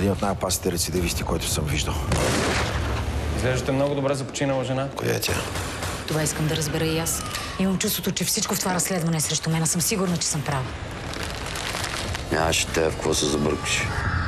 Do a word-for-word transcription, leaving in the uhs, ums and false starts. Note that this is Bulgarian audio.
Един от най-опасните рецидивисти, който съм виждал. Изглеждате много добре за починала жена. Коя е тя? Това искам да разбера и аз. Имам чувството, че всичко в това разследване е срещу мен. Аз съм сигурна, че съм права. Нямаше те в какво се забъркаш.